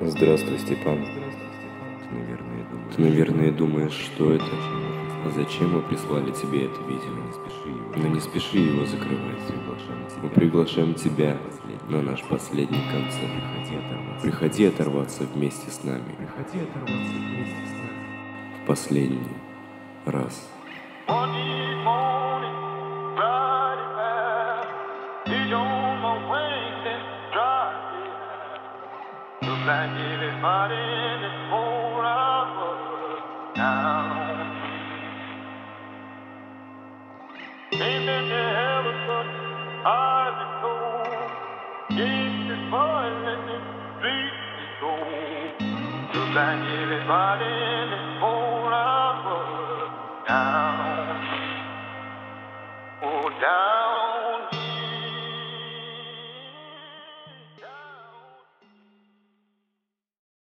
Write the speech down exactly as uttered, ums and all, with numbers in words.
Здравствуй, Степан. Ты, наверное, думаешь, Ты, наверное, думаешь, что это? А зачем мы прислали тебе это видео? Но не спеши его закрывать. Мы приглашаем тебя на наш последний концерт. Приходи оторваться вместе с нами. Приходи оторваться вместе с нами. В последний раз. Like everybody in this whole world down on me. Ain't been to heaven, but I've been told. Ain't this boy in the street is gold. Just like everybody in this whole world down on me. Oh, down.